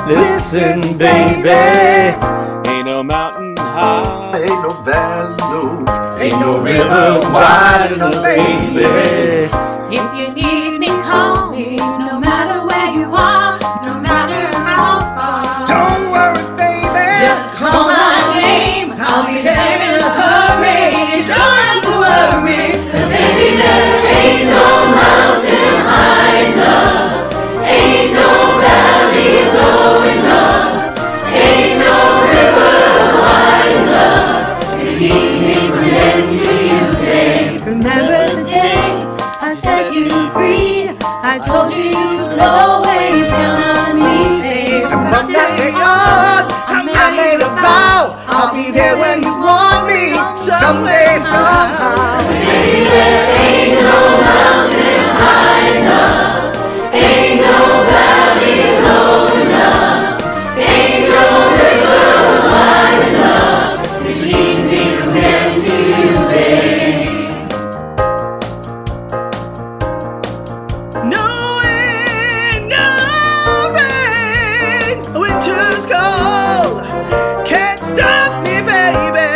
Listen, baby. Ain't no mountain high, Ain't no valley low, ain't no river wide enough, baby. If you need me, call me. No matter where you are, no matter how far. don't worry, baby. Just call my name. I'll be there in a hurry. You don't have to worry. 'Cause baby, there ain't no mountain high enough. Ain't no valley low enough. Ain't no river wide enough to keep me from getting to you, babe. Remember the day I set you free? I told you you could always count on me, babe. And from that day on, I made a vow. I'll be there when you want me, someday, somehow. Baby, there ain't no mountain high enough. Ain't no valley low enough. Ain't no river wide enough to keep me from getting to you, babe. No wind, no rain, winter's cold, can't stop me, baby.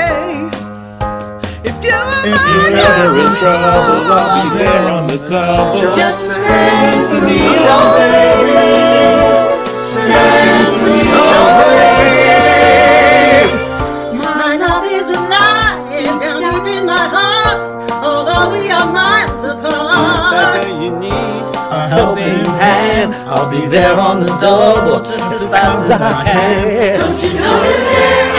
If you're If you're ever in trouble, I'll be there on the double. Just send for me, oh baby. Send for me, oh baby. My love is alive down deep in my heart, although we are miles apart. Whatever you need, a helping hand, I'll be there on the double just as fast as I can. Don't you know that there